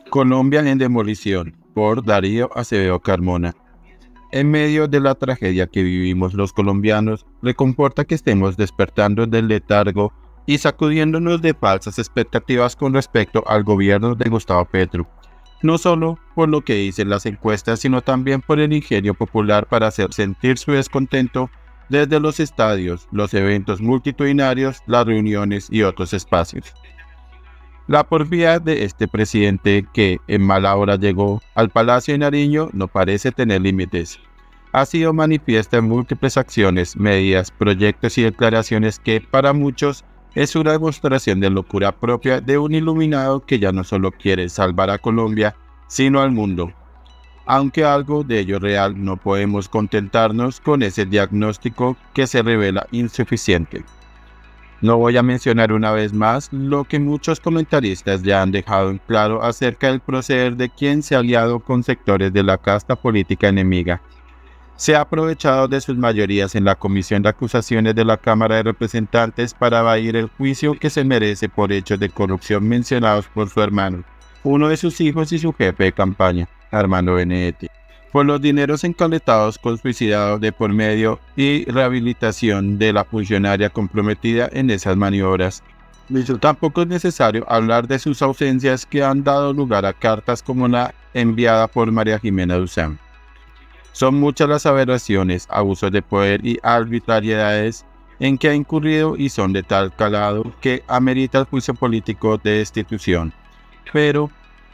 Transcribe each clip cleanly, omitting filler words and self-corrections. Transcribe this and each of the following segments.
Colombia en demolición, por Darío Acevedo Carmona. En medio de la tragedia que vivimos los colombianos, reconforta que estemos despertando del letargo y sacudiéndonos de falsas expectativas con respecto al gobierno de Gustavo Petro. No solo por lo que dicen las encuestas, sino también por el ingenio popular para hacer sentir su descontento desde los estadios, los eventos multitudinarios, las reuniones y otros espacios. La porfía de este presidente que en mala hora llegó al Palacio de Nariño no parece tener límites. Ha sido manifiesta en múltiples acciones, medidas, proyectos y declaraciones que para muchos es una demostración de locura propia de un iluminado que ya no solo quiere salvar a Colombia, sino al mundo. Aunque algo de ello real, no podemos contentarnos con ese diagnóstico que se revela insuficiente. No voy a mencionar una vez más lo que muchos comentaristas ya han dejado en claro acerca del proceder de quien se ha aliado con sectores de la casta política enemiga. Se ha aprovechado de sus mayorías en la Comisión de Acusaciones de la Cámara de Representantes para evadir el juicio que se merece por hechos de corrupción mencionados por su hermano, uno de sus hijos y su jefe de campaña, Armando Benedetti, por los dineros encaletados con suicidados de por medio y rehabilitación de la funcionaria comprometida en esas maniobras. Tampoco es necesario hablar de sus ausencias que han dado lugar a cartas como la enviada por María Jimena Duzán. Son muchas las aberraciones, abusos de poder y arbitrariedades en que ha incurrido y son de tal calado que amerita el juicio político de destitución. Pero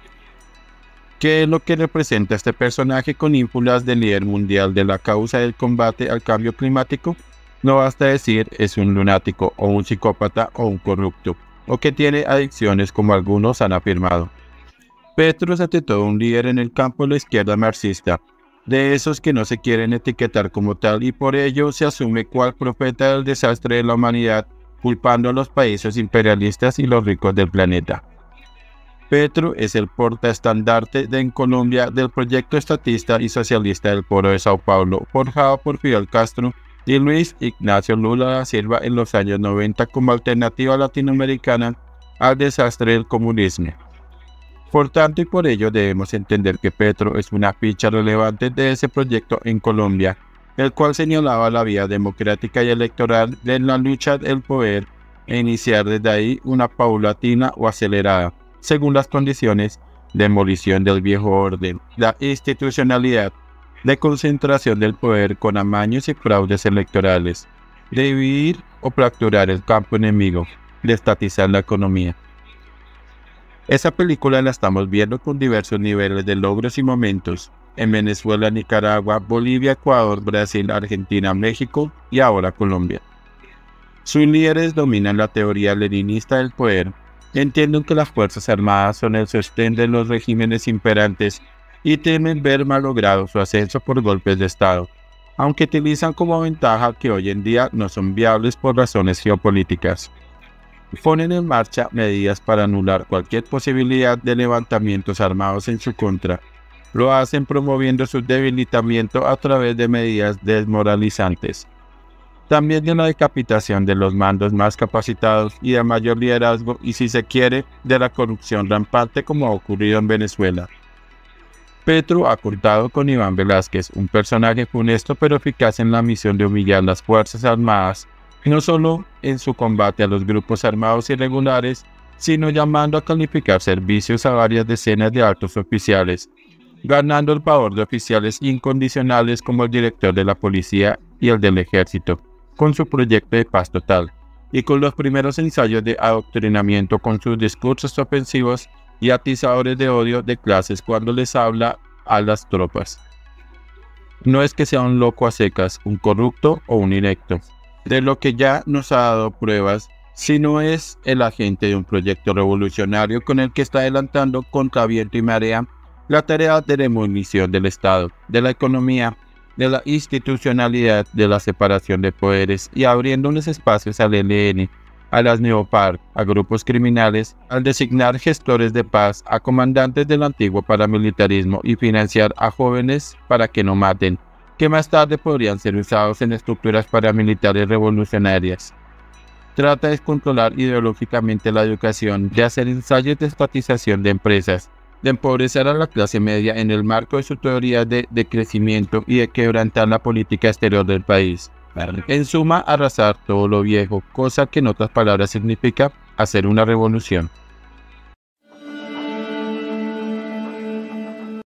¿qué es lo que representa este personaje con ínfulas de líder mundial de la causa del combate al cambio climático? No basta decir es un lunático o un psicópata o un corrupto, o que tiene adicciones como algunos han afirmado. Petro es ante todo un líder en el campo de la izquierda marxista, de esos que no se quieren etiquetar como tal y por ello se asume cual profeta del desastre de la humanidad, culpando a los países imperialistas y los ricos del planeta. Petro es el portaestandarte en Colombia del proyecto estatista y socialista del Foro de Sao Paulo, forjado por Fidel Castro y Luis Ignacio Lula da Silva en los años 90 como alternativa latinoamericana al desastre del comunismo. Por tanto y por ello debemos entender que Petro es una ficha relevante de ese proyecto en Colombia, el cual señalaba la vía democrática y electoral de la lucha del poder e iniciar desde ahí una paulatina o acelerada, según las condiciones, demolición del viejo orden, la institucionalidad, de concentración del poder con amaños y fraudes electorales, de dividir o fracturar el campo enemigo, de estatizar la economía. Esa película la estamos viendo con diversos niveles de logros y momentos, en Venezuela, Nicaragua, Bolivia, Ecuador, Brasil, Argentina, México y ahora Colombia. Sus líderes dominan la teoría leninista del poder, entienden que las Fuerzas Armadas son el sostén de los regímenes imperantes y temen ver malogrado su ascenso por golpes de Estado, aunque utilizan como ventaja que hoy en día no son viables por razones geopolíticas. Ponen en marcha medidas para anular cualquier posibilidad de levantamientos armados en su contra. Lo hacen promoviendo su debilitamiento a través de medidas desmoralizantes. También de la decapitación de los mandos más capacitados y de mayor liderazgo y, si se quiere, de la corrupción rampante como ha ocurrido en Venezuela. Petro ha contado con Iván Velásquez, un personaje funesto pero eficaz en la misión de humillar las Fuerzas Armadas, no solo en su combate a los grupos armados irregulares, sino llamando a calificar servicios a varias decenas de altos oficiales, ganando el favor de oficiales incondicionales como el director de la policía y el del ejército, con su proyecto de paz total, y con los primeros ensayos de adoctrinamiento con sus discursos ofensivos y atizadores de odio de clases cuando les habla a las tropas. No es que sea un loco a secas, un corrupto o un inecto, de lo que ya nos ha dado pruebas, sino es el agente de un proyecto revolucionario con el que está adelantando contra viento y marea la tarea de demolición del Estado, de la economía, de la institucionalidad, de la separación de poderes y abriéndoles espacios al ELN, a las neoPARC, a grupos criminales, al designar gestores de paz, a comandantes del antiguo paramilitarismo y financiar a jóvenes para que no maten, que más tarde podrían ser usados en estructuras paramilitares revolucionarias. Trata de controlar ideológicamente la educación, de hacer ensayos de estatización de empresas, de empobrecer a la clase media en el marco de su teoría de crecimiento y de quebrantar la política exterior del país. En suma, arrasar todo lo viejo, cosa que en otras palabras significa hacer una revolución.